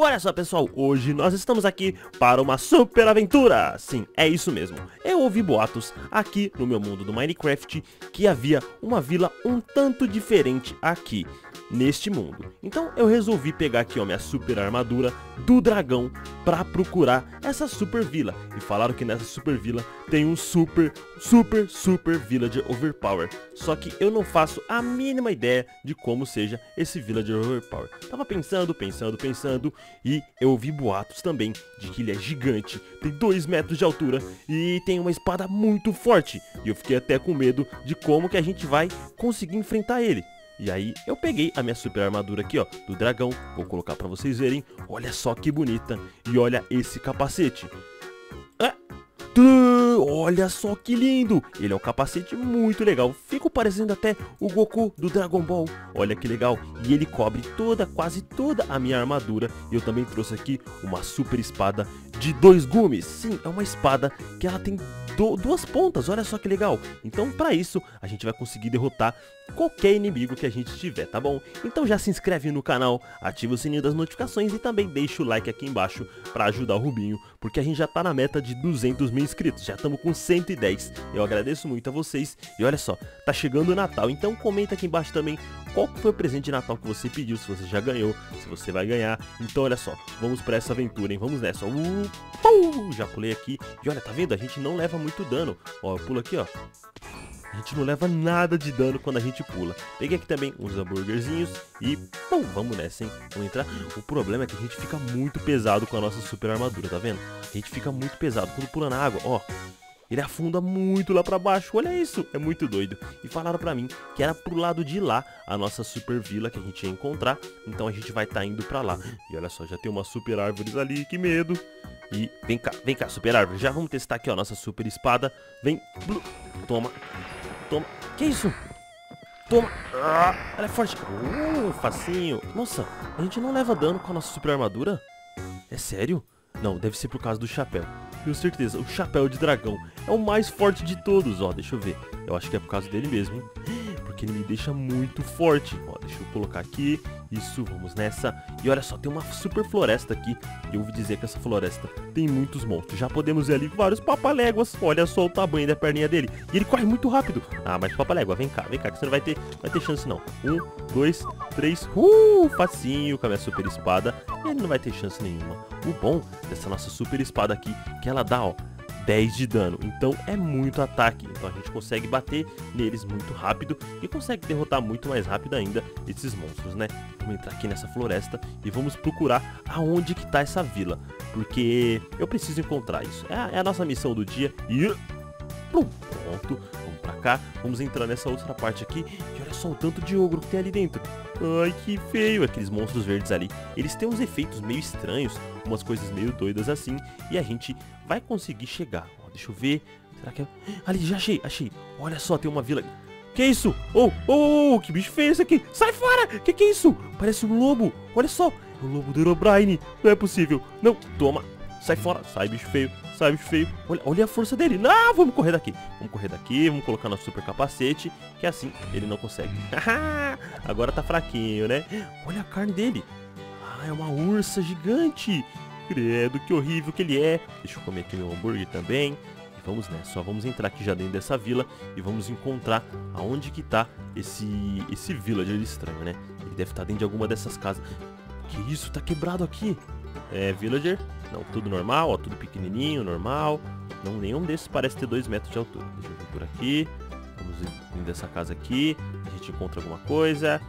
Olha só, pessoal, hoje nós estamos aqui para uma super aventura. Sim, é isso mesmo. Eu ouvi boatos aqui no meu mundo do Minecraft que havia uma vila um tanto diferente aqui neste mundo. Então eu resolvi pegar aqui, ó, minha super armadura do dragão para procurar essa super vila. E falaram que nessa super vila tem um super villager overpower. Só que eu não faço a mínima ideia de como seja esse villager overpower. Tava pensando e eu ouvi boatos também de que ele é gigante, tem 2 metros de altura e tem uma espada muito forte. E eu fiquei até com medo de como que a gente vai conseguir enfrentar ele. E aí eu peguei a minha super armadura aqui, ó, do dragão. Vou colocar pra vocês verem. Olha só que bonita. E olha esse capacete. Olha só que lindo. Ele é um capacete muito legal. Fico parecendo até o Goku do Dragon Ball. Olha que legal. E ele cobre quase toda a minha armadura. E eu também trouxe aqui uma super espada de 2 gumes. Sim, é uma espada que ela tem 2 pontas, olha só que legal. Então pra isso a gente vai conseguir derrotar qualquer inimigo que a gente tiver, tá bom? Então já se inscreve no canal, ativa o sininho das notificações e também deixa o like aqui embaixo pra ajudar o Rubinho, porque a gente já tá na meta de 200 mil inscritos, já estamos com 110. Eu agradeço muito a vocês e olha só, tá chegando o Natal, então comenta aqui embaixo também qual foi o presente de Natal que você pediu, se você já ganhou, se você vai ganhar. Então olha só, vamos pra essa aventura, hein? Vamos nessa. Já pulei aqui e olha, tá vendo? A gente não leva muito dano. Ó, eu pulo aqui, ó. A gente não leva nada de dano quando a gente pula. Peguei aqui também uns hambúrguerzinhos e vamos nessa, hein? Vamos entrar. O problema é que a gente fica muito pesado com a nossa super armadura, tá vendo? A gente fica muito pesado quando pula na água, ó. Ele afunda muito lá pra baixo, olha isso, é muito doido. E falaram pra mim que era pro lado de lá a nossa super vila que a gente ia encontrar. Então a gente vai estar indo pra lá. E olha só, já tem umas super árvores ali, que medo. E vem cá, super árvore. Já vamos testar aqui, ó, nossa super espada. Vem, toma, que isso? Toma, ela é forte. Facinho. Nossa, a gente não leva dano com a nossa super armadura? É sério? Não, deve ser por causa do chapéu. Tenho certeza, o chapéu de dragão é o mais forte de todos, ó, deixa eu ver. Eu acho que é por causa dele mesmo, hein? Porque ele me deixa muito forte. Ó, deixa eu colocar aqui, isso, vamos nessa. E olha só, tem uma super floresta aqui. E eu ouvi dizer que essa floresta tem muitos monstros. Já podemos ver ali vários papaléguas. Olha só o tamanho da perninha dele. E ele corre muito rápido. Ah, mas papalégua, vem cá, que você não vai ter chance não. 1, 2, 3, facinho com a minha super espada. E ele não vai ter chance nenhuma. O bom dessa nossa super espada aqui, que ela dá, ó, 10 de dano, então é muito ataque, então a gente consegue bater neles muito rápido e consegue derrotar muito mais rápido ainda esses monstros, né? Vamos entrar aqui nessa floresta e vamos procurar aonde que tá essa vila, porque eu preciso encontrar isso, é a nossa missão do dia. E pronto, vamos pra cá, vamos entrar nessa outra parte aqui e olha só o tanto de ogro que tem ali dentro. Ai, que feio, aqueles monstros verdes ali, eles têm uns efeitos meio estranhos, umas coisas meio doidas assim, e a gente vai conseguir chegar. Ó, deixa eu ver, será que é... Ali, já achei, olha só, tem uma vila. Que é isso? Que bicho feio esse aqui, sai fora, que é isso? Parece um lobo, olha só, é o lobo do Herobrine, não é possível, não, toma, sai fora, sai bicho feio, olha a força dele. Não, vamos correr daqui, vamos colocar nosso super capacete, que assim ele não consegue. Agora tá fraquinho, né? Olha a carne dele. É uma ursa gigante. Credo, que horrível que ele é. Deixa eu comer aqui meu hambúrguer também. E vamos nessa, só vamos entrar aqui já dentro dessa vila e vamos encontrar aonde que tá esse villager estranho, né? Ele deve estar dentro de alguma dessas casas. Que isso, tá quebrado aqui. É, villager, não, tudo normal, ó, tudo pequenininho, normal. Não, nenhum desses parece ter 2 metros de altura. Deixa eu vir por aqui. Vamos vir dessa casa aqui. A gente encontra alguma coisa.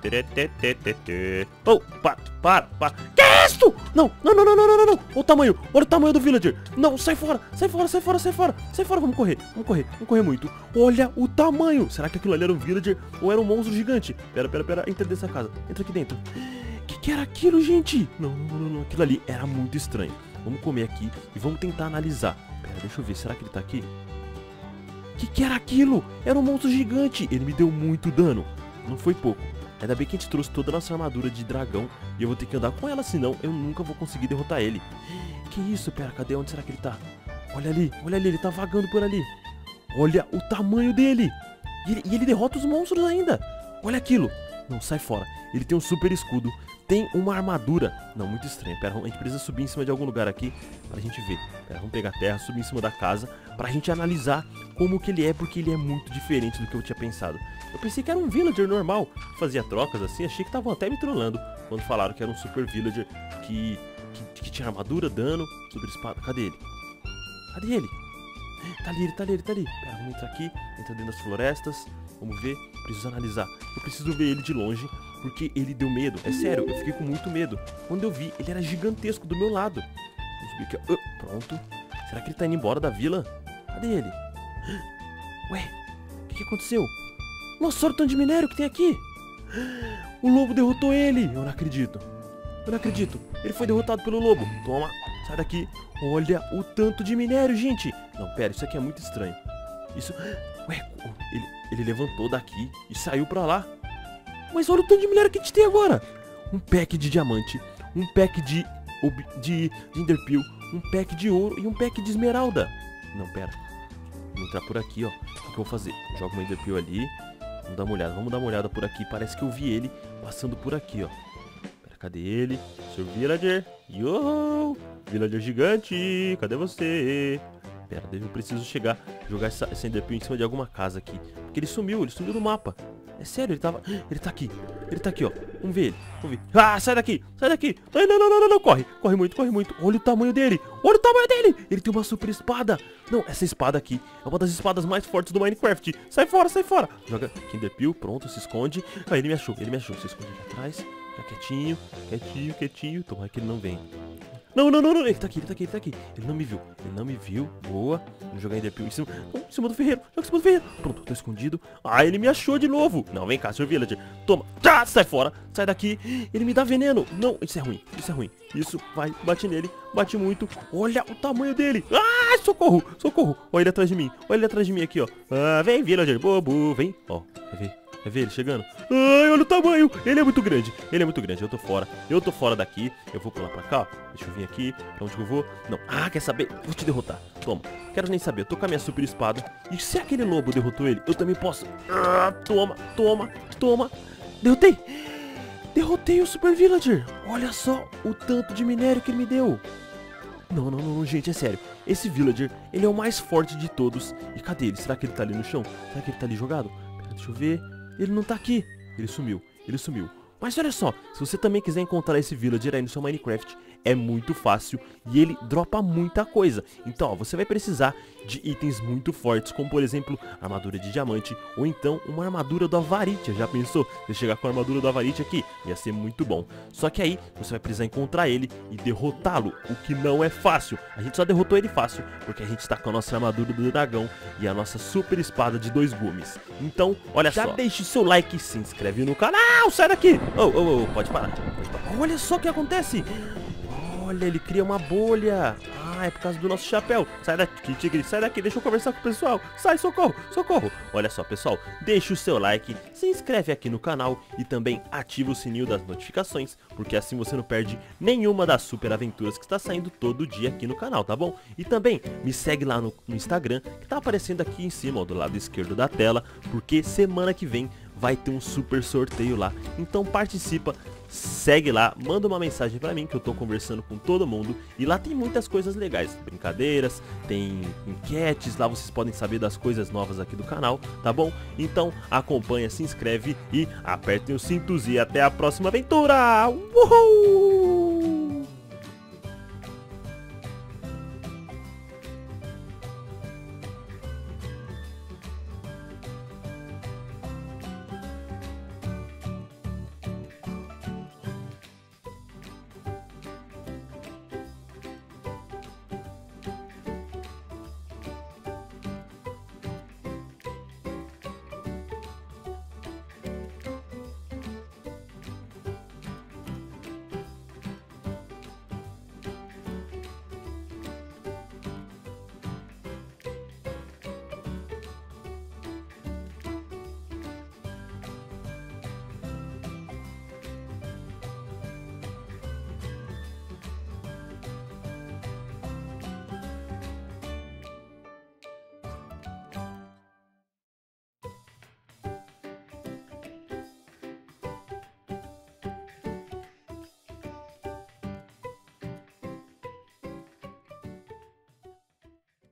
Para. Que é isso? Não. Olha o tamanho do villager. Não, sai fora. Vamos correr muito. Olha o tamanho. Será que aquilo ali era um villager ou era um monstro gigante? Pera, entra dessa casa. Entra aqui dentro. Que era aquilo, gente? Não, aquilo ali era muito estranho. Vamos comer aqui e vamos tentar analisar. Pera, deixa eu ver, será que ele tá aqui? Que era aquilo? Era um monstro gigante. Ele me deu muito dano. Não foi pouco. Ainda bem que a gente trouxe toda a nossa armadura de dragão e eu vou ter que andar com ela, senão eu nunca vou conseguir derrotar ele. Que isso? Pera, cadê? Onde será que ele tá? Olha ali, ele tá vagando por ali. Olha o tamanho dele. E ele derrota os monstros ainda. Olha aquilo. Não, sai fora. Ele tem um super escudo, tem uma armadura. Não, muito estranho. Pera, a gente precisa subir em cima de algum lugar aqui pra gente ver. Pera, vamos pegar a terra, subir em cima da casa pra gente analisar como que ele é, porque ele é muito diferente do que eu tinha pensado. Eu pensei que era um villager normal, que fazia trocas assim, achei que estavam até me trollando quando falaram que era um super villager que tinha armadura, dano, super espada. Cadê ele? Cadê ele? Tá ali, ele tá ali, ele tá ali. Pera, vamos entrar aqui, entra dentro das florestas. Vamos ver, preciso analisar. Eu preciso ver ele de longe, porque ele deu medo. É sério, eu fiquei com muito medo. Quando eu vi, ele era gigantesco do meu lado. Vamos subir aqui, ó. Pronto. Será que ele tá indo embora da vila? Cadê ele? Ué, o que aconteceu? Nossa, olha o tanto de minério que tem aqui. O lobo derrotou ele. Eu não acredito. Eu não acredito. Ele foi derrotado pelo lobo. Toma, sai daqui. Olha o tanto de minério, gente. Não, pera, isso aqui é muito estranho. Isso... Ué, ele levantou daqui e saiu pra lá. Mas olha o tanto de minério que a gente tem agora. Um pack de diamante, um pack de enderpeel, um pack de ouro e um pack de esmeralda. Não, pera. Vou entrar por aqui, ó. O que eu vou fazer? Jogo uma enderpeel ali. Vamos dar uma olhada por aqui. Parece que eu vi ele passando por aqui, ó. Pera, cadê ele? Sr. Villager. Yo! Villager gigante, cadê você? Pera, eu preciso jogar essa enderpeel em cima de alguma casa aqui. Porque ele sumiu do mapa. É sério, ele tá aqui. Ele tá aqui, ó. Vamos ver ele. Vamos ver. Ah, sai daqui. Sai daqui. Ai, não. Corre. Corre muito, corre muito. Olha o tamanho dele. Olha o tamanho dele. Ele tem uma super espada. Não, essa espada aqui é uma das espadas mais fortes do Minecraft. Sai fora, sai fora. Joga enderpeel, pronto, se esconde. Ah, ele me achou. Se esconde aqui atrás. Fica quietinho. Tomara que ele não vem. Não. Ele tá aqui. Ele não me viu. Boa. Vou jogar enderpeel em cima do ferreiro. Joga em cima do ferreiro. Pronto, tô escondido. Ah, ele me achou de novo. Não, vem cá, Sr. Villager. Toma. Ah, sai fora. Sai daqui. Ele me dá veneno. Não, isso é ruim. Isso, vai, bate nele. Bate muito. Olha o tamanho dele. Ah, socorro. Olha ele atrás de mim. Aqui, ó. Ah, vem, Villager, bobo. Vem. Ó, quer ver ele chegando? Ai, olha o tamanho. Ele é muito grande. Eu tô fora daqui. Eu vou pular pra cá, ó. Deixa eu vir aqui. Pra onde que eu vou? Não. Ah, quer saber? Vou te derrotar. Toma. Quero nem saber. Eu tô com a minha super espada. E se aquele lobo derrotou ele, eu também posso. Ah, toma. Derrotei o Super Villager. Olha só o tanto de minério que ele me deu. Não, gente, é sério. Esse Villager, ele é o mais forte de todos. E cadê ele? Será que ele tá ali no chão? Será que ele tá ali jogado? Pera, deixa eu ver. Ele não tá aqui. Ele sumiu. Mas olha só, se você também quiser encontrar esse Villager aí no seu Minecraft, é muito fácil e ele dropa muita coisa. Então, ó, você vai precisar de itens muito fortes, como por exemplo, armadura de diamante, ou então uma armadura do Avaritia. Já pensou? Você chegar com a armadura do Avaritia aqui, ia ser muito bom. Só que aí, você vai precisar encontrar ele e derrotá-lo, o que não é fácil. A gente só derrotou ele fácil, porque a gente tá com a nossa armadura do dragão e a nossa super espada de 2 gumes. Então, olha só, já deixe seu like e se inscreve no canal, sai daqui! Pode parar. Olha só o que acontece! Olha, ele cria uma bolha. Ah, é por causa do nosso chapéu. Sai daqui, tigre, sai daqui. Deixa eu conversar com o pessoal. Sai, socorro. Olha só, pessoal, deixa o seu like, se inscreve aqui no canal e também ativa o sininho das notificações, porque assim você não perde nenhuma das super aventuras que está saindo todo dia aqui no canal, tá bom? E também me segue lá no Instagram, que tá aparecendo aqui em cima, ó, do lado esquerdo da tela, porque semana que vem vai ter um super sorteio lá. Então participa. Segue lá, manda uma mensagem pra mim que eu tô conversando com todo mundo. E lá tem muitas coisas legais, brincadeiras, tem enquetes, lá vocês podem saber das coisas novas aqui do canal, tá bom? Então acompanha, se inscreve e apertem os cintos e até a próxima aventura! Uhul!